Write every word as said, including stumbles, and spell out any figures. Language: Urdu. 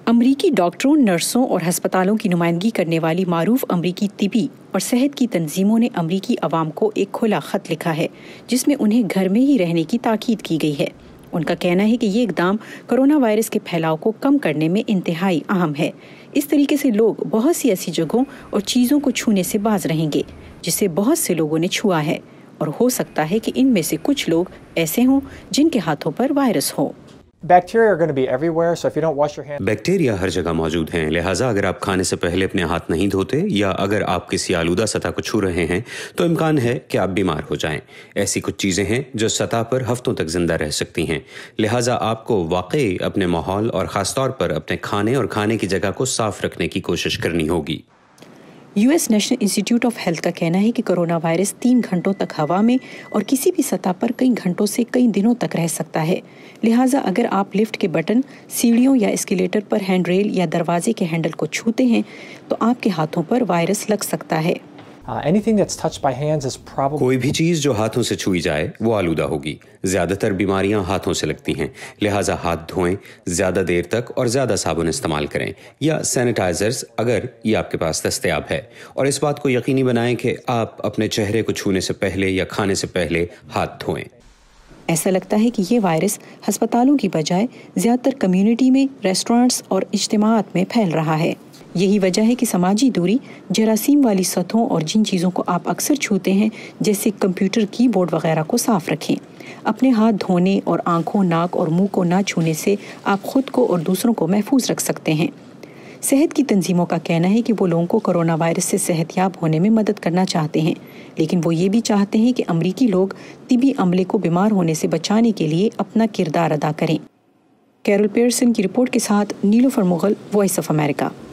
امریکی ڈاکٹروں، نرسوں اور ہسپتالوں کی نمائندگی کرنے والی معروف امریکی طبی اور صحت کی تنظیموں نے امریکی عوام کو ایک کھلا خط لکھا ہے جس میں انہیں گھر میں ہی رہنے کی تاکید کی گئی ہے۔ ان کا کہنا ہے کہ یہ اقدام کرونا وائرس کے پھیلاؤ کو کم کرنے میں انتہائی اہم ہے۔ اس طریقے سے لوگ بہت سی ایسی جگہوں اور چیزوں کو چھونے سے باز رہیں گے جسے بہت سے لوگوں نے چھوا ہے، اور ہو سکتا ہے کہ ان میں سے کچھ لوگ ایسے ہوں جن کے ہاتھوں پر وائرس ہو۔ بیکٹیریا ہر جگہ موجود ہیں، لہٰذا اگر آپ کھانے سے پہلے اپنے ہاتھ نہیں دھوتے یا اگر آپ کسی آلودہ سطح کو چھو رہے ہیں تو امکان ہے کہ آپ بیمار ہو جائیں۔ ایسی کچھ چیزیں ہیں جو سطح پر ہفتوں تک زندہ رہ سکتی ہیں، لہٰذا آپ کو واقعی اپنے ماحول اور خاص طور پر اپنے کھانے اور کھانے کی جگہ کو صاف رکھنے کی کوشش کرنی ہوگی۔ یو ایس نیشنل انسٹی ٹیوٹ آف ہیلتھ کا کہنا ہے کہ کرونا وائرس تین گھنٹوں تک ہوا میں اور کسی بھی سطح پر کئی گھنٹوں سے کئی دنوں تک رہ سکتا ہے، لہٰذا اگر آپ لفٹ کے بٹن، سیڑھیوں یا اسکیلیٹر پر ہینڈ ریل یا دروازے کے ہینڈل کو چھوتے ہیں تو آپ کے ہاتھوں پر وائرس لگ سکتا ہے۔ کوئی بھی چیز جو ہاتھوں سے چھوئی جائے وہ آلودہ ہوگی۔ زیادہ تر بیماریاں ہاتھوں سے لگتی ہیں، لہٰذا ہاتھ دھوئیں، زیادہ دیر تک اور زیادہ صابن استعمال کریں یا سینیٹائزرز اگر یہ آپ کے پاس دستیاب ہے، اور اس بات کو یقینی بنائیں کہ آپ اپنے چہرے کو چھونے سے پہلے یا کھانے سے پہلے ہاتھ دھوئیں۔ ایسا لگتا ہے کہ یہ وائرس ہسپتالوں کی بجائے زیادہ تر کمیونٹی میں، ریسٹورانٹس اور اجتماعات میں پھیل رہا ہے۔ یہی وجہ ہے کہ سماجی دوری، جراثیم والی سطحوں اور جن چیزوں کو آپ اکثر چھوتے ہیں جیسے کمپیوٹر، کی بورڈ وغیرہ کو صاف رکھیں۔ اپنے ہاتھ دھونے اور آنکھوں، ناک اور منہ کو نہ چھونے سے آپ خود کو اور دوسروں کو محفوظ رکھ سکتے ہیں۔ صحت کی تنظیموں کا کہنا ہے کہ وہ لوگوں کو کرونا وائرس سے صحت یاب ہونے میں مدد کرنا چاہتے ہیں، لیکن وہ یہ بھی چاہتے ہیں کہ امریکی لوگ طبی عملے کو بیمار ہونے سے بچانے کے لیے اپنا کردار ادا کریں۔ کیرول پیئرسن کی رپورٹ کے ساتھ Nilofar Mughal, voice of America.